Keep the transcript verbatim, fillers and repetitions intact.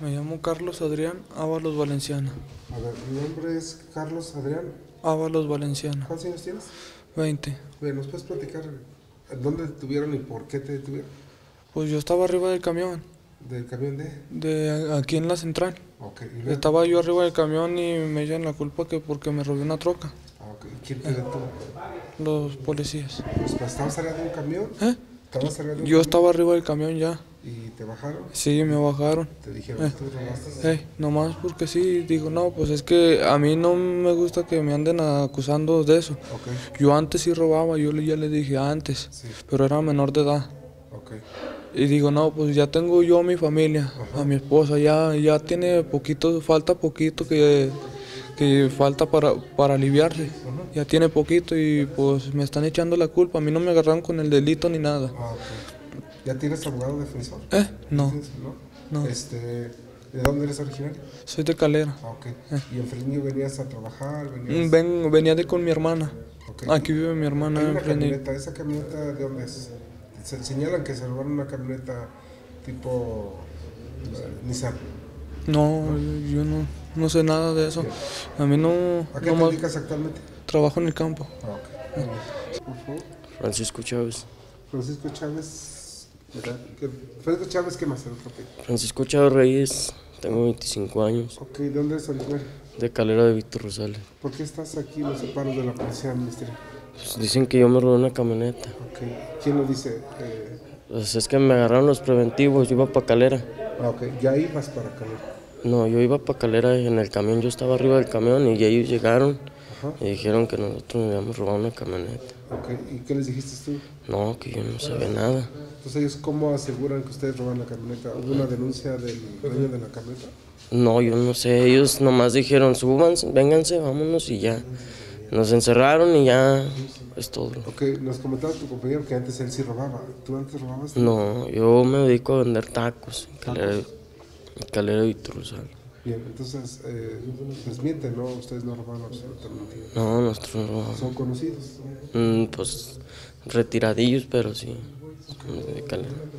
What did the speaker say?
Me llamo Carlos Adrián Ábalos Valenciano. A ver, mi nombre es Carlos Adrián. Ábalos Valenciano. ¿Cuántos años tienes? veinte. Bien, ¿nos puedes platicar dónde te detuvieron y por qué te detuvieron? Pues yo estaba arriba del camión, ¿Del camión de? de aquí en la central. Ok, y luego. Estaba yo arriba del camión y me echan la culpa que porque me robé una troca, Ah, ok. ¿Y quién te detuvo? los policías. Pues, ¿estabas arriba de un camión? ¿Eh? ¿Estabas arriba de un Yo camión? estaba arriba del camión ya. ¿Y te bajaron? Sí, me bajaron. Te dijeron, Eh. tú robaste. Eh, nomás porque sí, digo, no, pues es que a mí no me gusta que me anden acusando de eso. Ok, Yo antes sí robaba, yo le- ya le dije antes, sí, pero era menor de edad. ok. Y digo, no, pues ya tengo yo a mi familia, Ajá. a mi esposa, ya, ya tiene poquito, falta poquito que, que falta para, para aliviarse. Ajá. Ya tiene poquito y pues me están echando la culpa. A mí no me agarraron con el delito ni nada. Ah, ok. ¿Ya tienes abogado defensor? ¿Eh? No, ¿Tienes? ¿No? no. Este, ¿de dónde eres originario? Soy de Calera. Ah, ok. ¿Y en Fresnillo venías a trabajar? Mm, Venías... Ven, venía de con mi hermana. Ok. Aquí vive mi hermana Hay en una Fresnillo. camioneta, ¿esa camioneta de dónde es? Se señalan que se robaron una camioneta tipo eh, Nissan. No, yo no, no sé nada de eso. A mí no, ¿A qué te nomás dedicas actualmente? trabajo en el campo. Ah, ok. Muy bien. Por favor. Francisco Chávez. Francisco Chávez. ¿Verdad? ¿Qué- Francisco Chávez, ¿qué más? El otro apellido. Francisco Chávez Reyes, tengo veinticinco años, Ok, ¿de dónde eres originario? de Calera de Víctor Rosales. ¿Por qué estás aquí en los separos de la policía ministerial? Pues dicen que yo me robé una camioneta. Ok, ¿quién lo dice? Eh, Pues es que me agarraron los preventivos, yo iba para Calera. ah, ok, ya ibas para Calera. No, yo iba para Calera en el camión, yo estaba arriba del camión y ellos llegaron Ajá, y dijeron que nosotros nos habíamos robado una camioneta. ok, ¿y qué les dijiste tú? No, que yo no sabía nada. Entonces, ¿ellos cómo aseguran que ustedes roban la camioneta? ¿Hubo una denuncia del dueño de la camioneta? No, yo no sé, ellos nomás dijeron, súbanse, vénganse, vámonos y ya. Nos encerraron y ya es todo. Ok, nos comentaba tu compañero que antes él sí robaba. ¿Tú antes robabas? No, yo me dedico a vender tacos en Calera, en Calera de Víctor Rosales. Bien, entonces, eh, pues mienten, ¿no? Ustedes no robaron absolutamente. No, nosotros no robamos. Son conocidos. Mm, pues retiradillos, pero sí, somos de Calera.